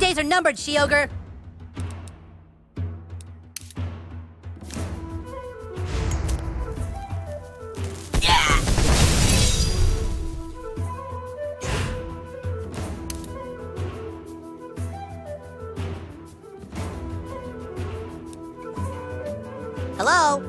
days are numbered, She-Ogre. Hello?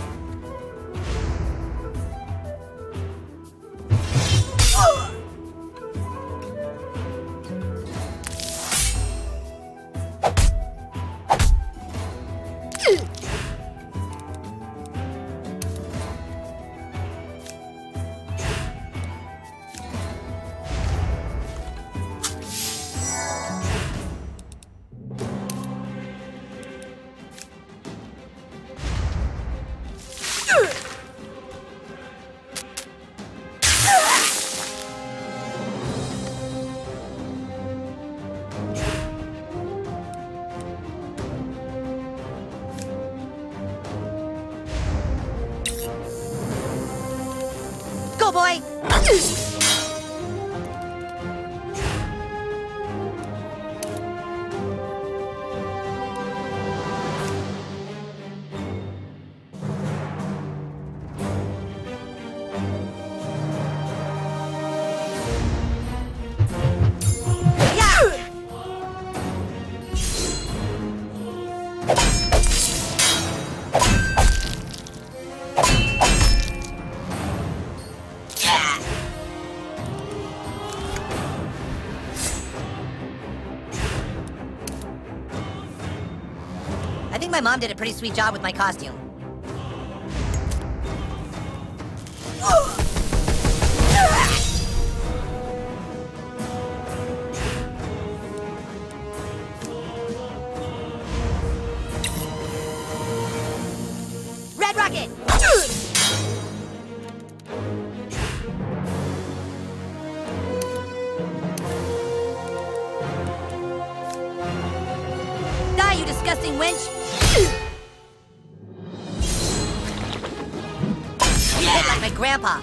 Go, boy! I think my mom did a pretty sweet job with my costume. Red Rocket! Die, you disgusting wench! You hit like my grandpa.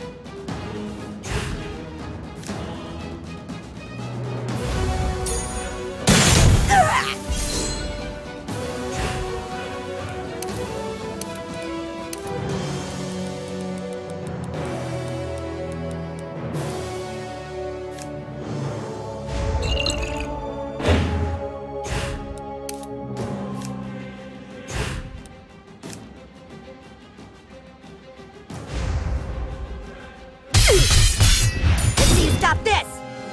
Let's see you stop this!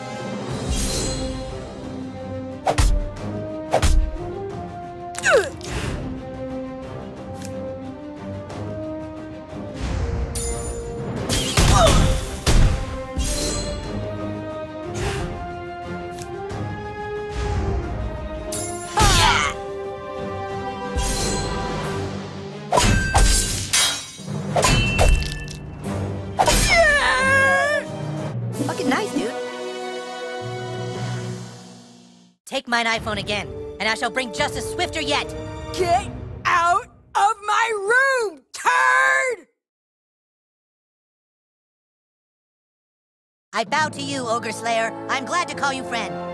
Fucking nice, dude. Take mine iPhone again, and I shall bring justice swifter yet. Get out of my room, turd! I bow to you, Ogre Slayer. I'm glad to call you friend.